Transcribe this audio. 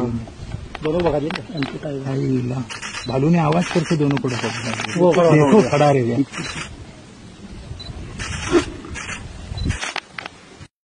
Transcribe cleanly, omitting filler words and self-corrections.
दोनों भगा दिए भालू ने आवाज करके दोनों को ढका देखो खड़ा रह गया।